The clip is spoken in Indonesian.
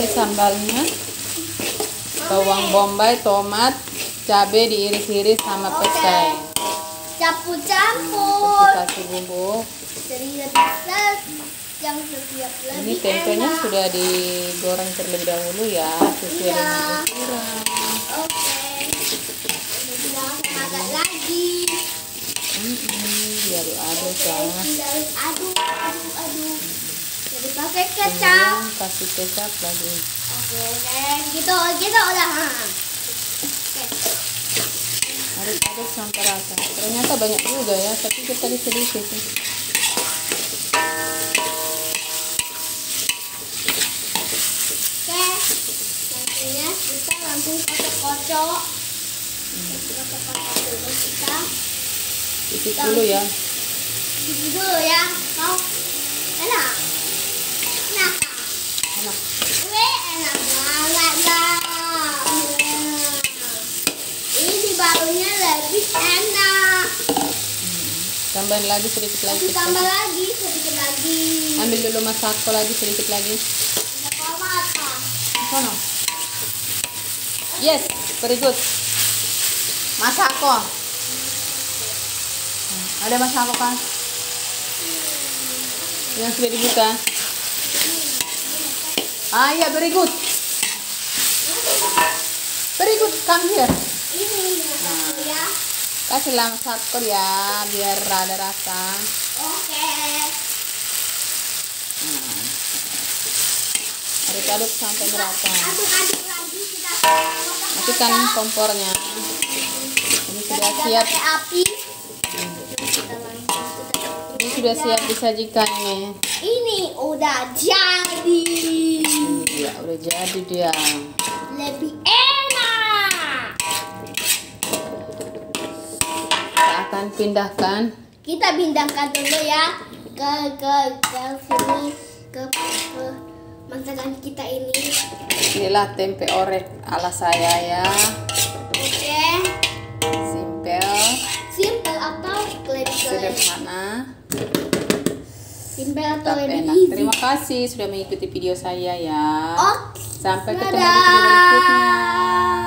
sambalnya. Bawang bombay, tomat, cabai diiris-iris sama petai. Campur-campur. Kasih bumbu. Jadi yang setiap Ini lebih tempenya enak. sudah digoreng terlebih dahulu ya, sesuai dengan ukuran. Oke. Kita masak lagi. Biar aduk ya. Aduk. Jadi pakai kecap. Kemudian kasih kecap lagi. Oke. Gitu udah. Oke. Aduk-aduk sampai rata. Ternyata banyak juga ya, tapi kita tadi sedikit. Oke. Nantinya kita langsung kocok-kocok. Kocok-kocok dulu kita. Sedikit dulu ya. Gitu dulu ya. Mau? Enak. Enak. Enak. Enak banget lah. Ini barunya lebih enak. Tambahin lagi sedikit lagi. Tambah lagi sedikit lagi. Ambil dulu masako lagi sedikit lagi. Masako apa? Sono. Yes, very good. Masako. Ada masako kan? Yang sudah dibuka. Ah iya, very good. Very good, come here. Ini masako ya. Kasihlah masako ya, biar ada rasa. Oke. Aduk-aduk sampai merata. Aduk-aduk lagi kita. Matikan kompornya. Ini sudah siap. Pakai api. Ini sudah siap disajikan nih. Ini udah jadi. Ya, udah jadi dia. Lebih enak. Kita akan pindahkan. Kita pindahkan dulu ya ke sini ke masakan kita ini. Inilah tempe orek ala saya ya. Oke. Simple atau Sederhana, simple atau tetap lebih enak. easy. Terima kasih sudah mengikuti video saya ya. Oke. Sampai ketemu di video berikutnya.